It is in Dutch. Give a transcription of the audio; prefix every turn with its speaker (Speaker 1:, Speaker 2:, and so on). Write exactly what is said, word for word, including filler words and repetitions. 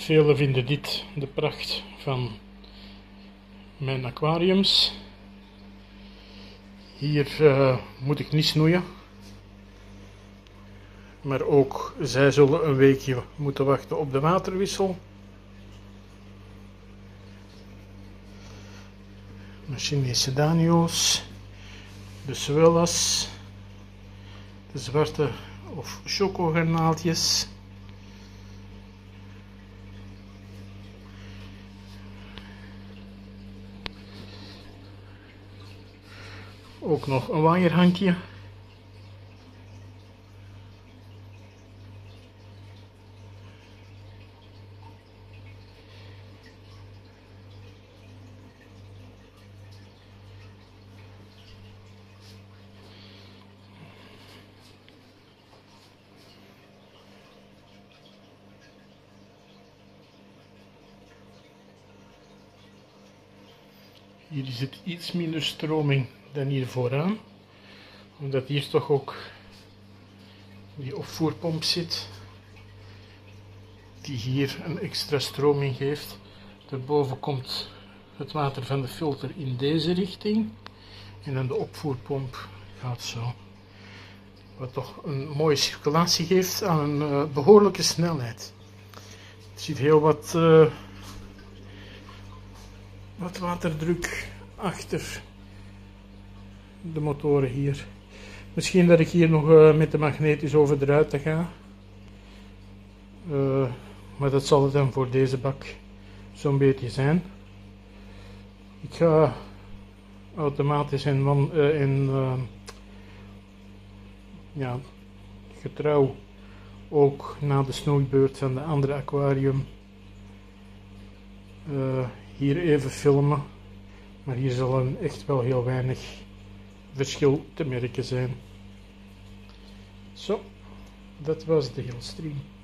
Speaker 1: Velen vinden dit de pracht van mijn aquariums. Hier uh, moet ik niet snoeien, maar ook zij zullen een weekje moeten wachten op de waterwissel. Mijn Chinese danio's, de swellas, de zwarte of chocogarnaaltjes. Ook nog een waaierhankje. Hier is het iets minder stroming dan hier vooraan, omdat hier toch ook die opvoerpomp zit, die hier een extra stroming geeft. Daarboven komt het water van de filter in deze richting en dan de opvoerpomp gaat zo. Wat toch een mooie circulatie geeft aan een uh, behoorlijke snelheid. Er zit heel wat, uh, wat waterdruk achter de motoren hier. Misschien dat ik hier nog uh, met de magneet over de ruiten ga. Uh, maar dat zal het dan voor deze bak zo'n beetje zijn. Ik ga automatisch en, uh, en uh, ja, getrouw ook na de snoeibeurt van de andere aquarium uh, hier even filmen. Maar hier zal een echt wel heel weinig verschil te merken zijn. Zo, dat was de heel stream.